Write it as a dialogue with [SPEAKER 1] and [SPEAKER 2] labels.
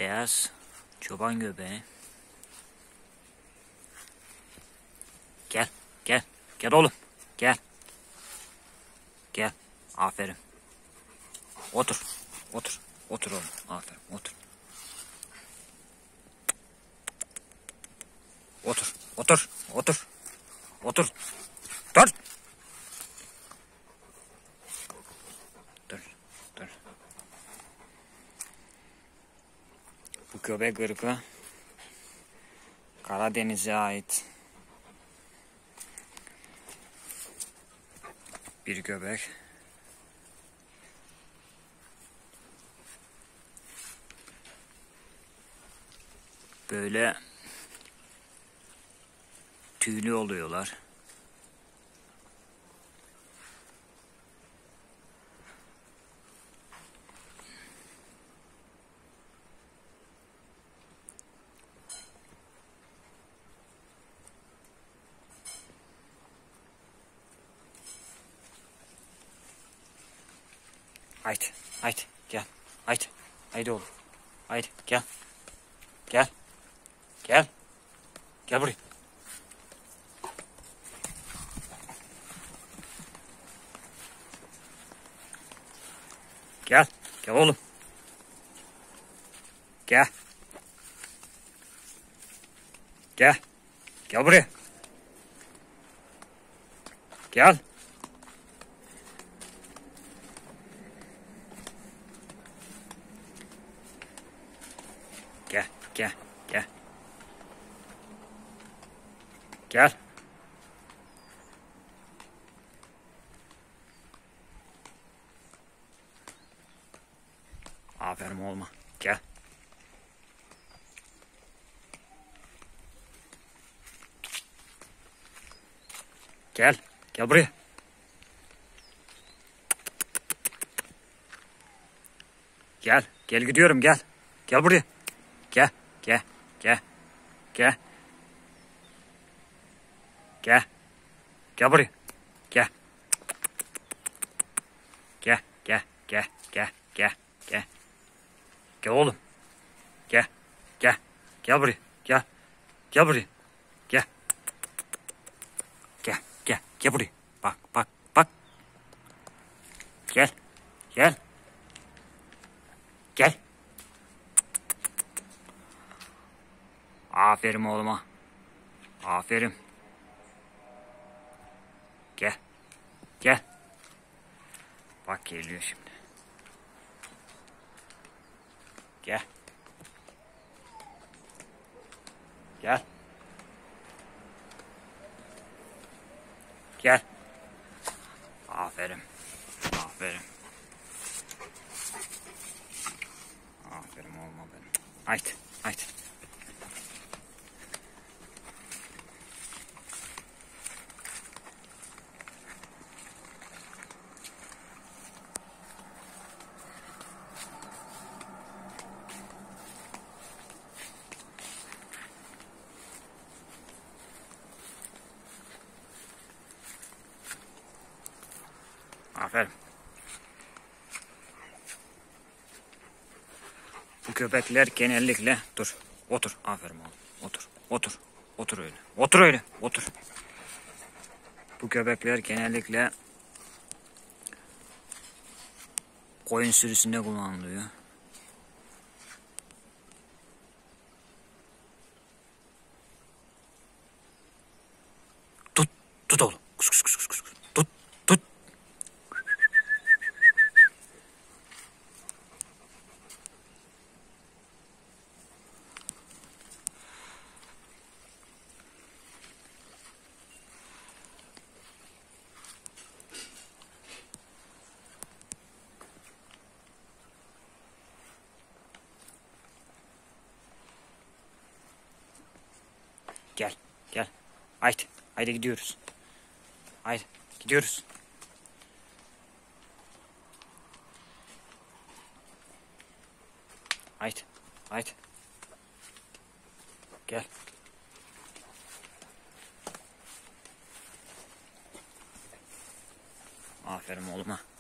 [SPEAKER 1] Beyaz çoban göbeği. Gel, gel, gel oğlum, gel. Gel, aferin. Otur, otur, otur oğlum, aferin, otur. Otur, otur, otur, otur. Dur. Dur, dur. Bu göbek ırkı Karadeniz'e ait bir göbek. Böyle tüylü oluyorlar. Haydi, haydi, gel. Haydi, haydi oğlum. Haydi, gel. Gel. Gel. Gel buraya. Gel. Gel oğlum. Gel. Gel. Gel buraya. Gel. Gel. Gel. Gel. Gel. Aferin olma. Gel. Gel. Gel buraya. Gel. Gel gidiyorum gel. Gel buraya. Gel. Gel. Gel. Gel. Gel. Gel buraya. Gel. Gel. Gel. Gel. Gel. Gel. Gel. Gel oğlum. Gel. Gel. Gel buraya. Gel. Gel buraya. Gel. Gel. Gel. Gel buraya. Bak. Bak. Bak. Gel. Gel. Gel. Aferin oğluma. Aferin. Gel. Gel. Bak geliyor şimdi. Gel. Gel. Gel. Aferin. Aferin. Aferin oğluma benim. Haydi. Haydi. Aferin. Bu köpekler genellikle dur. Otur. Aferin oğlum. Otur. Otur. Otur öyle. Otur öyle. Otur. Bu köpekler genellikle koyun sürüsünde kullanılıyor. Tut. Tut oğlum. Kus kus kus kus kus. Tut. Tut. Gel. Gel. Haydi. Haydi gidiyoruz. Haydi. Gidiyoruz. Haydi. Haydi. Gel. Aferin oğluma.